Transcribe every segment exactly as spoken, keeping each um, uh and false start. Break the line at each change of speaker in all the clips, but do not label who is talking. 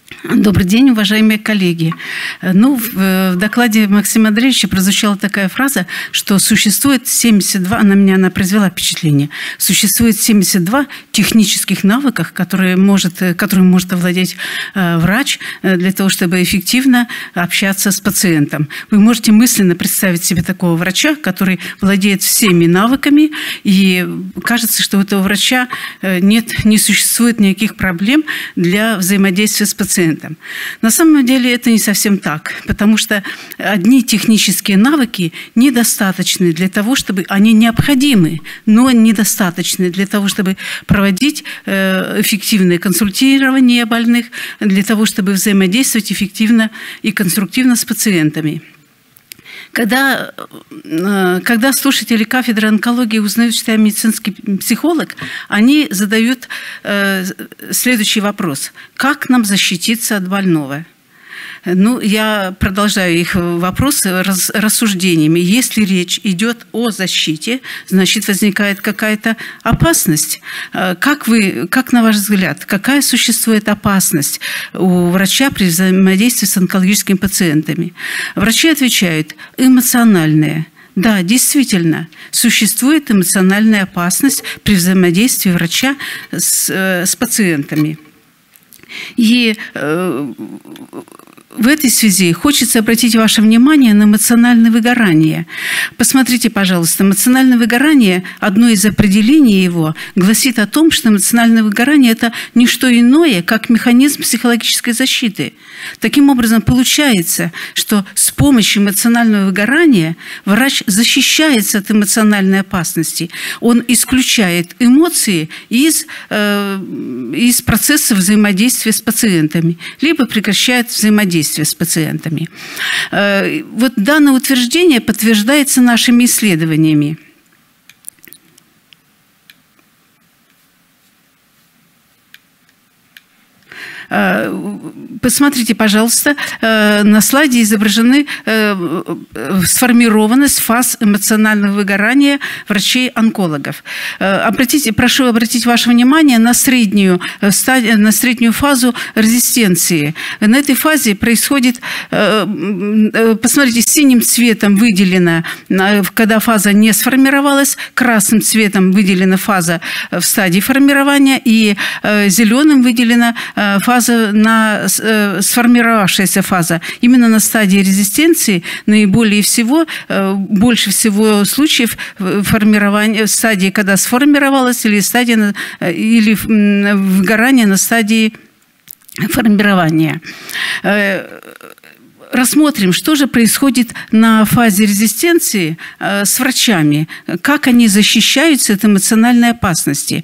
Добрый день, уважаемые коллеги. Ну, в докладе Максима Андреевича прозвучала такая фраза, что существует семьдесят два, на меня она произвела впечатление, существует семьдесят два технических навыках, которые может, которыми может овладеть врач для того, чтобы эффективно общаться с пациентом. Вы можете мысленно представить себе такого врача, который владеет всеми навыками, и кажется, что у этого врача нет, не существует никаких проблем для взаимодействия с пациентом. На самом деле это не совсем так, потому что одни технические навыки недостаточны для того, чтобы они необходимы, но недостаточны для того, чтобы проводить эффективное консультирование больных, для того, чтобы взаимодействовать эффективно и конструктивно с пациентами. Когда, когда слушатели кафедры онкологии узнают, что я медицинский психолог, они задают э, следующий вопрос. Как нам защититься от больного? Ну, я продолжаю их вопросы рас, рассуждениями. Если речь идет о защите, значит, возникает какая-то опасность. Как вы, как на ваш взгляд, какая существует опасность у врача при взаимодействии с онкологическими пациентами? Врачи отвечают: эмоциональная. Да, действительно, существует эмоциональная опасность при взаимодействии врача с, с пациентами. И э, в этой связи хочется обратить ваше внимание на эмоциональное выгорание. Посмотрите, пожалуйста, эмоциональное выгорание, одно из определений его, гласит о том, что эмоциональное выгорание – это не что иное, как механизм психологической защиты. Таким образом, получается, что с помощью эмоционального выгорания врач защищается от эмоциональной опасности. Он исключает эмоции из, э, из процесса взаимодействия с пациентами, либо прекращает взаимодействие с пациентами. Вот данное утверждение подтверждается нашими исследованиями. Посмотрите, пожалуйста, на слайде изображены сформированность фаз эмоционального выгорания врачей-онкологов. Обратите, прошу обратить ваше внимание на среднюю, на среднюю фазу резистенции. На этой фазе происходит, посмотрите, синим цветом выделена, когда фаза не сформировалась, красным цветом выделена фаза в стадии формирования, и зеленым выделена фаза на сформировавшаяся фаза. Именно на стадии резистенции наиболее всего, больше всего случаев формирования, в стадии, когда сформировалась, или стадия, или выгорание на стадии формирования. Рассмотрим, что же происходит на фазе резистенции с врачами, как они защищаются от эмоциональной опасности.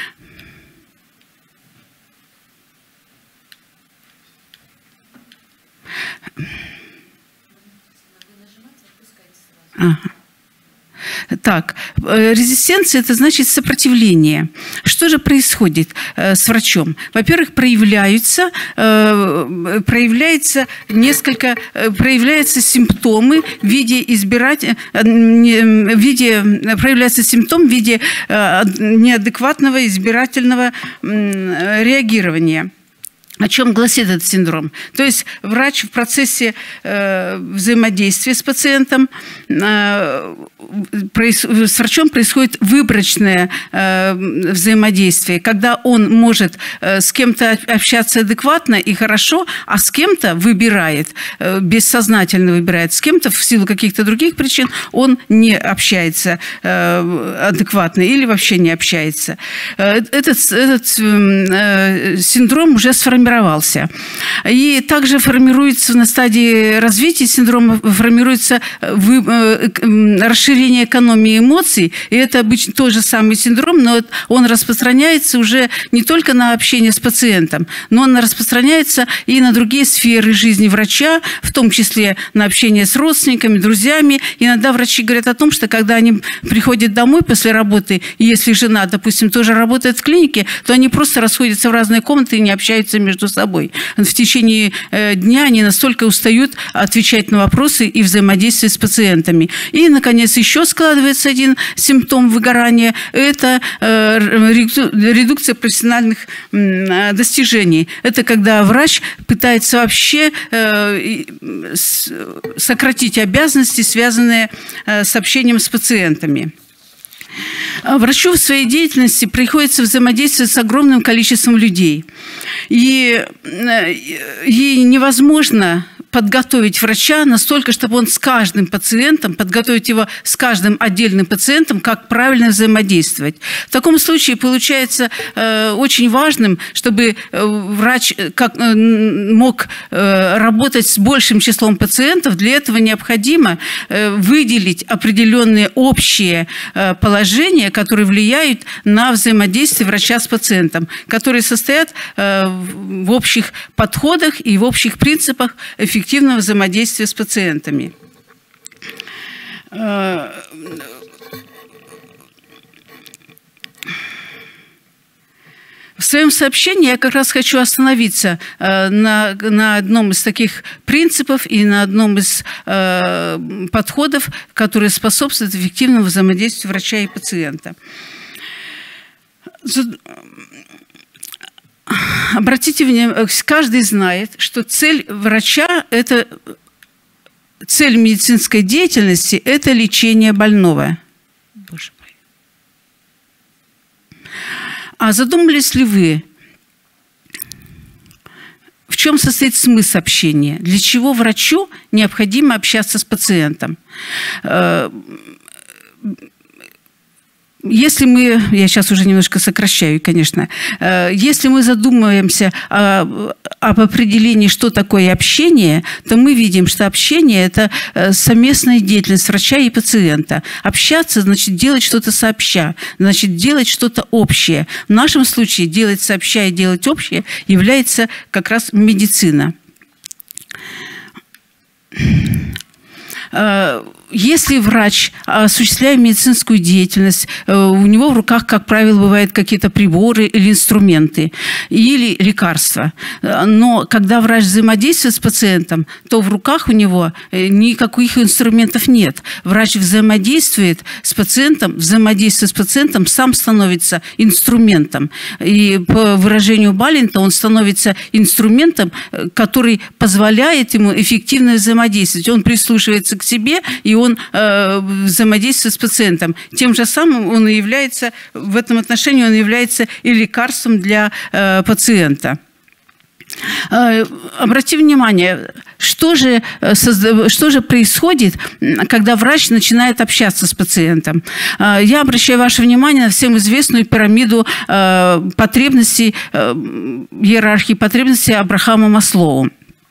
Ага. Так, резистенция – это значит сопротивление. Что же происходит с врачом? Во-первых, проявляются, проявляется несколько, проявляются симптомы в виде избирать, в виде, проявляется симптом в виде неадекватного избирательного реагирования. О чем гласит этот синдром? То есть врач в процессе э, взаимодействия с пациентом, э, проис, с врачом происходит выборочное э, взаимодействие, когда он может э, с кем-то общаться адекватно и хорошо, а с кем-то выбирает, э, бессознательно выбирает, с кем-то в силу каких-то других причин он не общается э, адекватно или вообще не общается. Э, этот этот э, синдром уже сформирован. И также формируется на стадии развития синдрома, формируется расширение экономии эмоций. И это обычно тот же самый синдром, но он распространяется уже не только на общение с пациентом, но он распространяется и на другие сферы жизни врача, в том числе на общение с родственниками, друзьями. Иногда врачи говорят о том, что когда они приходят домой после работы, и если жена, допустим, тоже работает в клинике, то они просто расходятся в разные комнаты и не общаются между между собой. В течение дня они настолько устают отвечать на вопросы и взаимодействовать с пациентами. И, наконец, еще складывается один симптом выгорания – это редукция профессиональных достижений. Это когда врач пытается вообще сократить обязанности, связанные с общением с пациентами. Врачу в своей деятельности приходится взаимодействовать с огромным количеством людей. И, и невозможно подготовить врача настолько, чтобы он с каждым пациентом, подготовить его с каждым отдельным пациентом, как правильно взаимодействовать. В таком случае получается э, очень важным, чтобы врач как, э, мог э, работать с большим числом пациентов. Для этого необходимо э, выделить определенные общие э, положения, которые влияют на взаимодействие врача с пациентом, которые состоят э, в общих подходах и в общих принципах эффективности эффективного взаимодействия с пациентами. В своем сообщении я как раз хочу остановиться на, на одном из таких принципов и на одном из э, подходов, которые способствуют эффективному взаимодействию врача и пациента. Обратите внимание, каждый знает, что цель врача – это цель медицинской деятельности – это лечение больного. Боже мой. А задумались ли вы, в чем состоит смысл общения? Для чего врачу необходимо общаться с пациентом? Если мы, я сейчас уже немножко сокращаю, конечно, если мы задумываемся об определении, что такое общение, то мы видим, что общение – это совместная деятельность врача и пациента. Общаться – значит делать что-то сообща, значит делать что-то общее. В нашем случае делать сообща и делать общее является как раз медицина. Если врач, осуществляя медицинскую деятельность, у него в руках, как правило, бывают какие-то приборы или инструменты, или лекарства. Но когда врач взаимодействует с пациентом, то в руках у него никаких инструментов нет. Врач взаимодействует с пациентом, взаимодействует с пациентом, сам становится инструментом. И по выражению Балинта он становится инструментом, который позволяет ему эффективно взаимодействовать. Он прислушивается к себе, и он э, взаимодействует с пациентом. Тем же самым он и является, в этом отношении он является и лекарством для э, пациента. Э, обрати внимание, что же, что же происходит, когда врач начинает общаться с пациентом. Э, я обращаю ваше внимание на всем известную пирамиду э, потребностей, э, иерархии потребностей Абрахама Маслоу.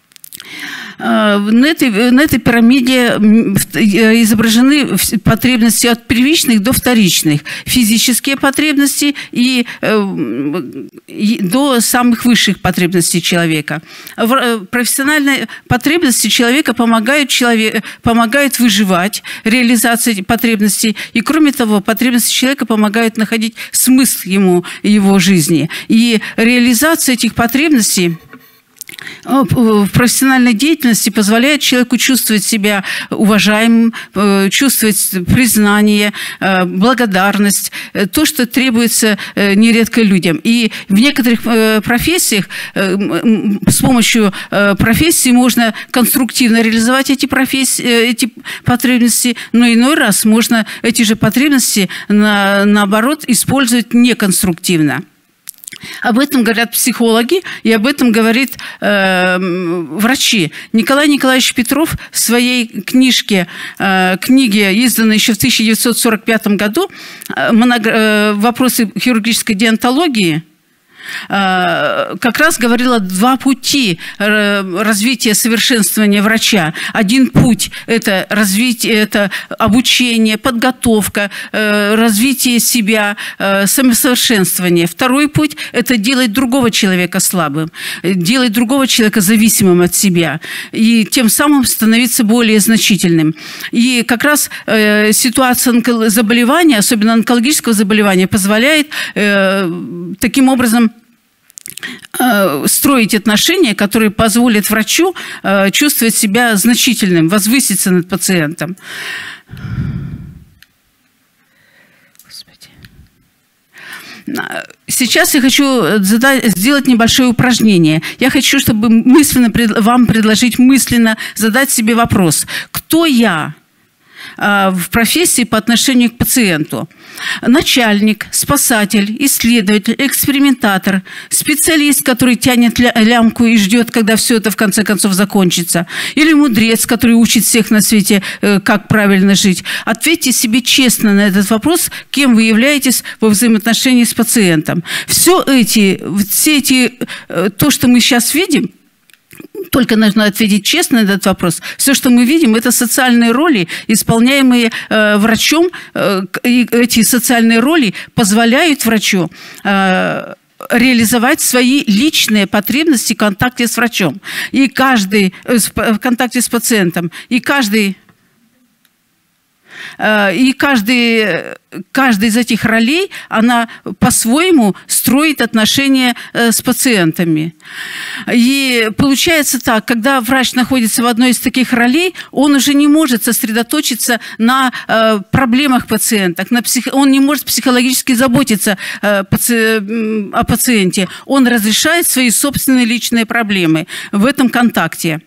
На этой, на этой пирамиде изображены потребности от первичных до вторичных, физические потребности и, и до самых высших потребностей человека. Профессиональные потребности человека помогают, человек, помогают выживать, реализация этих потребностей, и кроме того, потребности человека помогают находить смысл ему, его жизни. И реализация этих потребностей в профессиональной деятельности позволяет человеку чувствовать себя уважаемым, чувствовать признание, благодарность, то, что требуется нередко людям. И в некоторых профессиях с помощью профессии можно конструктивно реализовать эти, профессии, эти потребности, но иной раз можно эти же потребности, на, наоборот, использовать неконструктивно. Об этом говорят психологи, и об этом говорит э, врачи. Николай Николаевич Петров в своей книжке, э, книге, изданной еще в тысяча девятьсот сорок пятом году, э, э, «Вопросы хирургической диантологии», как раз говорила два пути развития, совершенствования врача. Один путь – это развитие, это обучение, подготовка, развитие себя, самосовершенствование. Второй путь – это делать другого человека слабым, делать другого человека зависимым от себя и тем самым становиться более значительным. И как раз ситуация заболевания, особенно онкологического заболевания, позволяет таким образом строить отношения, которые позволят врачу чувствовать себя значительным, возвыситься над пациентом. Сейчас я хочу задать, сделать небольшое упражнение. Я хочу, чтобы мысленно вам предложить мысленно задать себе вопрос: кто я в профессии по отношению к пациенту? Начальник, спасатель, исследователь, экспериментатор, специалист, который тянет лямку и ждет, когда все это в конце концов закончится, или мудрец, который учит всех на свете, как правильно жить. Ответьте себе честно на этот вопрос, кем вы являетесь во взаимоотношении с пациентом. Все эти, все эти, то, что мы сейчас видим, только нужно ответить честно на этот вопрос. Все, что мы видим, это социальные роли, исполняемые э, врачом. Э, и эти социальные роли позволяют врачу э, реализовать свои личные потребности в контакте с врачом. И каждый, э, в контакте с пациентом. И каждый... И каждый, каждый из этих ролей, она по-своему строит отношения с пациентами. И получается так, когда врач находится в одной из таких ролей, он уже не может сосредоточиться на проблемах пациента, на псих... он не может психологически заботиться о пациенте. Он разрешает свои собственные личные проблемы в этом контакте.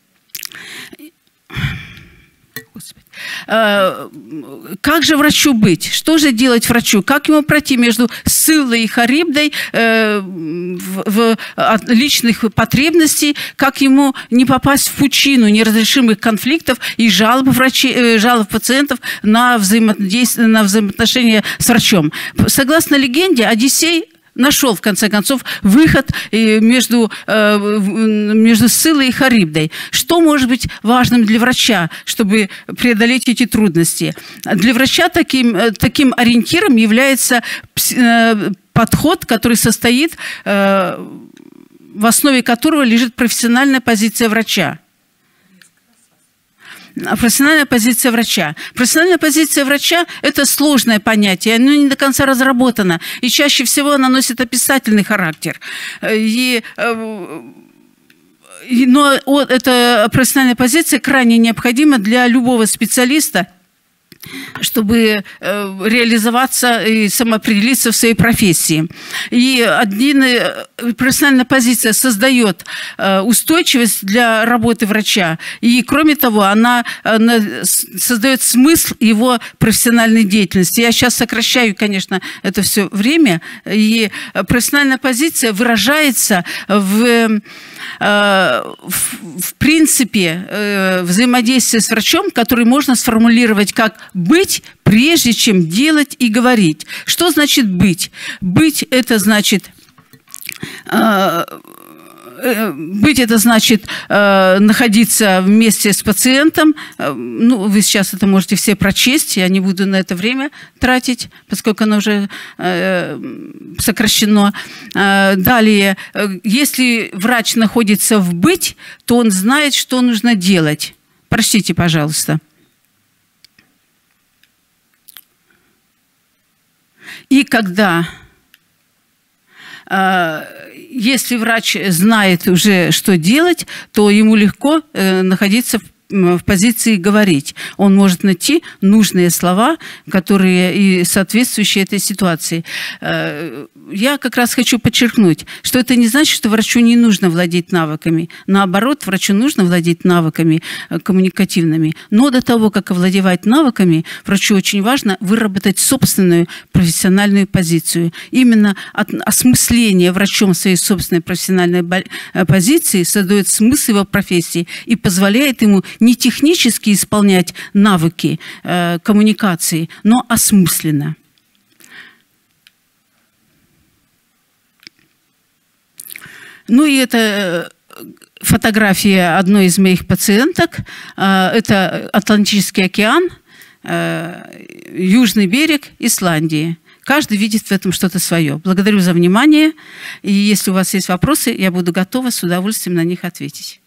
Как же врачу быть? Что же делать врачу? Как ему пройти между Сциллой и Харибдой э, в, в, от личных потребностей? Как ему не попасть в пучину неразрешимых конфликтов и жалоб, врачей, э, жалоб пациентов на, взаимодействие, на взаимоотношения с врачом? Согласно легенде, Одиссей нашел, в конце концов, выход между, между Сциллой и Харибдой. Что может быть важным для врача, чтобы преодолеть эти трудности? Для врача таким, таким ориентиром является подход, который состоит, в основе которого лежит профессиональная позиция врача. Профессиональная позиция врача. Профессиональная позиция врача – это сложное понятие, оно не до конца разработано, и чаще всего оно носит описательный характер. И, но эта профессиональная позиция крайне необходима для любого специалиста, чтобы реализоваться и самоопределиться в своей профессии. И один, профессиональная позиция создает устойчивость для работы врача. И, кроме того, она, она создает смысл его профессиональной деятельности. Я сейчас сокращаю, конечно, это все время. И профессиональная позиция выражается в... в принципе взаимодействия с врачом, который можно сформулировать как «быть, прежде чем делать и говорить». Что значит «быть»? «Быть» – это значит... Быть – это значит э, находиться вместе с пациентом. Ну, вы сейчас это можете все прочесть, я не буду на это время тратить, поскольку оно уже э, сокращено. Э, далее, если врач находится в «быть», то он знает, что нужно делать. Прочтите, пожалуйста. И когда... Э, Если врач знает уже, что делать, то ему легко э, находиться в, в позиции говорить. Он может найти нужные слова, которые и соответствующие этой ситуации. Э, я как раз хочу подчеркнуть, что это не значит, что врачу не нужно владеть навыками. Наоборот, врачу нужно владеть навыками э, коммуникативными. Но до того, как овладевать навыками, врачу очень важно выработать собственную профессиональную позицию. Именно от, осмысление врачом своей собственной профессиональной позиции создает смысл его профессии и позволяет ему не технически исполнять навыки э, коммуникации, но осмысленно. Ну и это фотография одной из моих пациенток. Это Атлантический океан, южный берег Исландии. Каждый видит в этом что-то свое. Благодарю за внимание. И если у вас есть вопросы, я буду готова с удовольствием на них ответить.